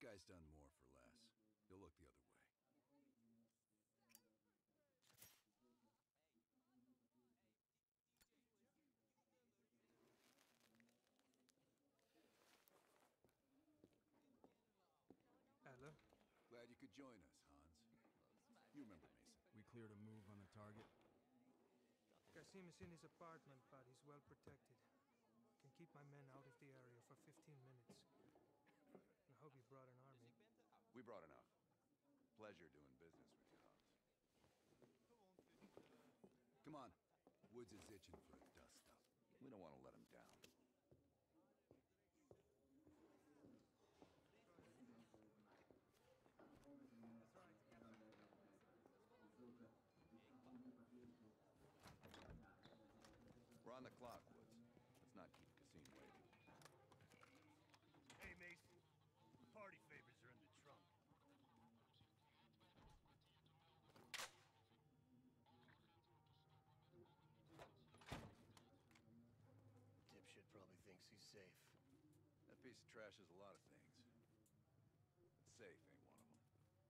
guy's done more for less. He'll look the other way. Adler? Glad you could join us, Hans. You remember Mason. We cleared a move on the target. Kasim is in his apartment, but he's well protected. Can keep my men out of the area for 15 minutes. I hope you brought an army. We brought enough. Pleasure doing business with you, Hans. Come on. Woods is itching for a dust-up. We don't want to let him down. We're on the clock, Woods. Let's not keep Kasim waiting. Hey, Mason. Party favors are in the trunk. Dipshit probably thinks he's safe. That piece of trash is a lot of things. But safe ain't one of them.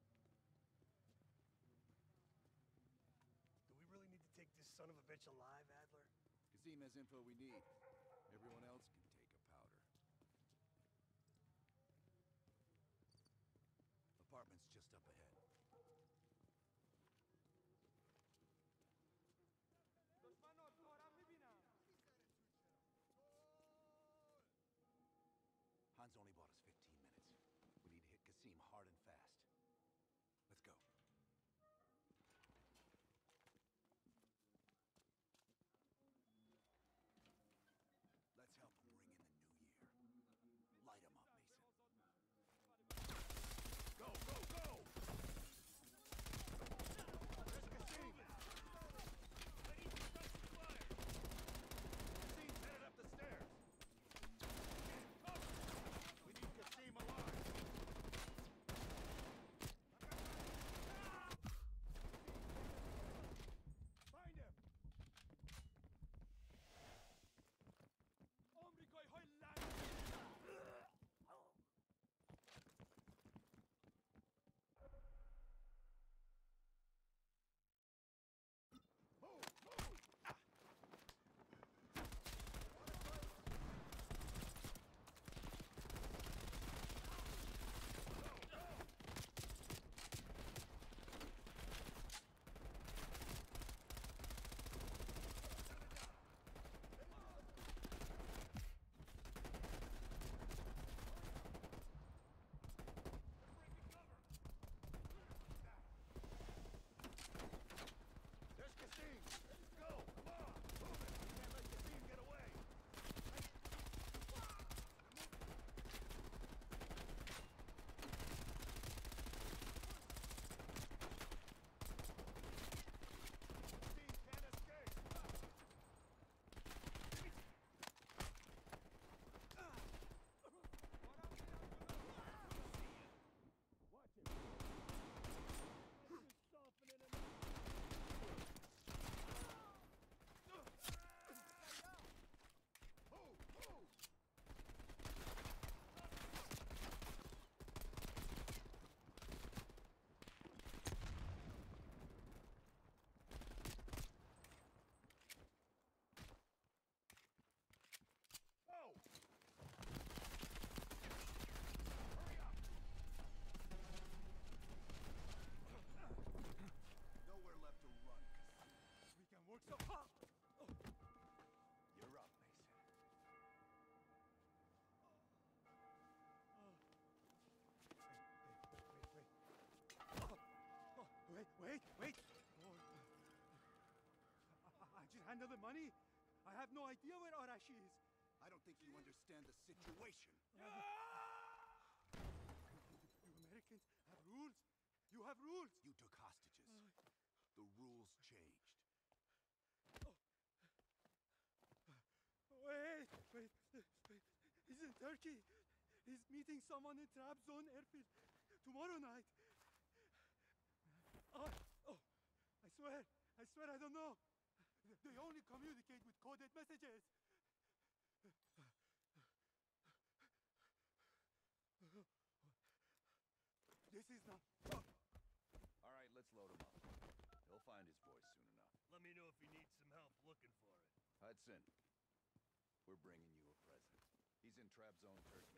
Do we really need to take this son of a bitch alive, Adler? Kasim has info we need. Everyone else can take a powder. Apartment's just up ahead. Hans only bought us 15 minutes. We need to hit Kasim hard and fast. Let's go. Let's help him ring in the new year. Light him up, Mason. Go, go, go! There's Kasim! Kasim's headed up the stairs! We need Kasim alive! Find him! Nowhere left to run. We can work so hard. You're up, Mason. Wait. Oh. I just handled the money. I have no idea where Arashi is. I don't think you understand the situation. You Americans have rules. You have rules. You took hostages. The rules changed. Wait. He's in Turkey. He's meeting someone in Trabzon airfield tomorrow night. Oh, I swear I don't know. They only communicate with coded messages. forces now. All right, let's load him up. He'll find his voice soon enough. Let me know if you need some help looking for it. Hudson, we're bringing you a present. He's in Trabzon, Turkey.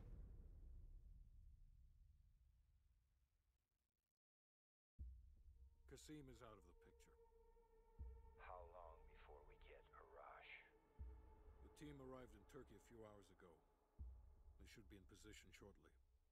Qasim is out of the picture. How long before we get Arash? The team arrived in Turkey a few hours ago. They should be in position shortly.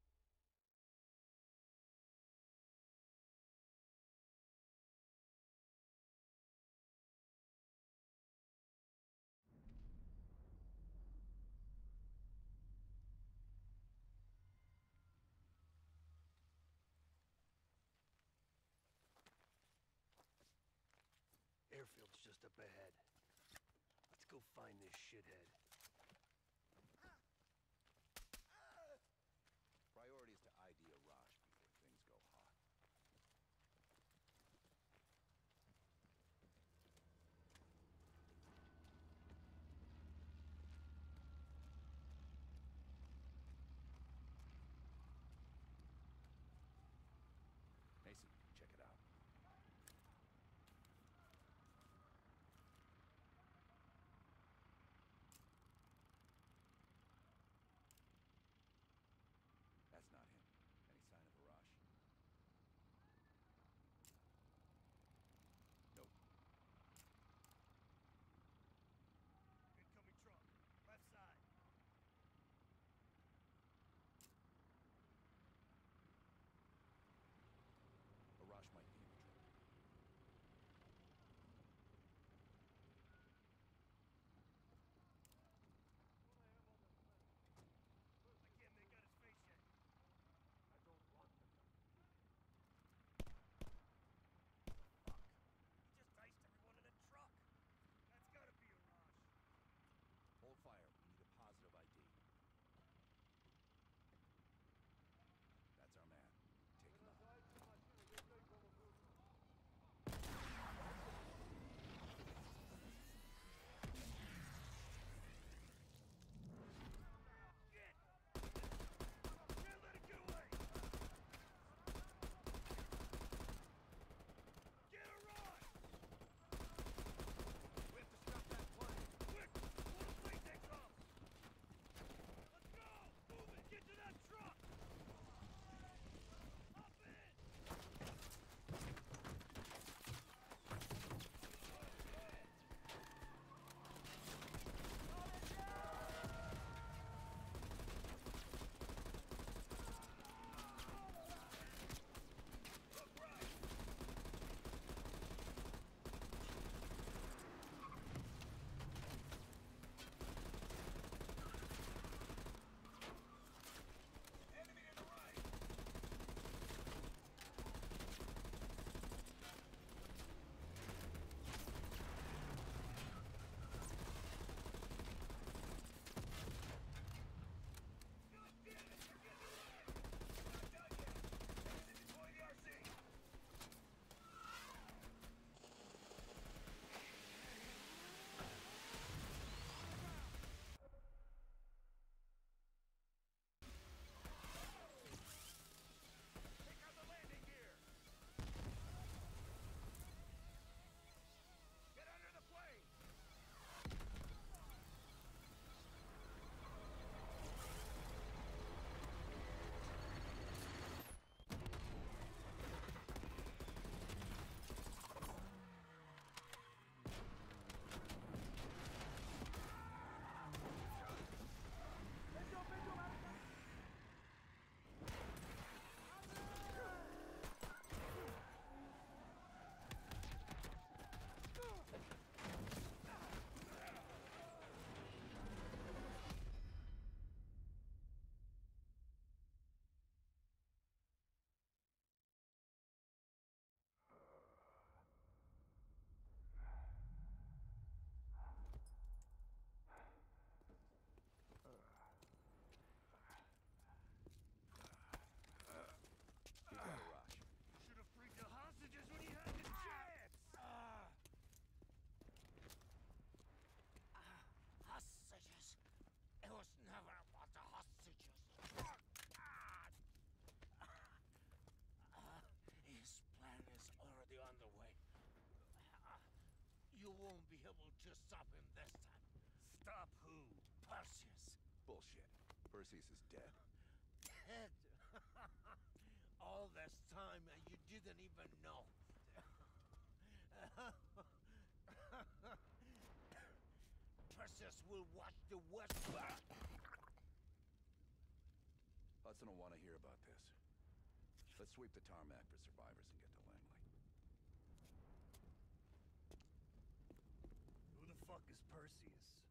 Airfield's just up ahead. Let's go find this shithead. Priority is to ID Arash before things go hot. Mason, check it out. stop him this time. Stop who? Perseus. Bullshit. Perseus is dead. Dead. All this time and you didn't even know. Perseus will watch the West back. Hudson will want to hear about this. Let's sweep the tarmac for survivors and get to Langley. Who the fuck is Perseus?